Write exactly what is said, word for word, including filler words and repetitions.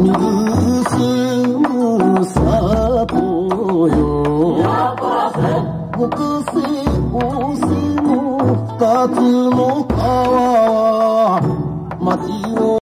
水す里よ北西大西の二つの川は町を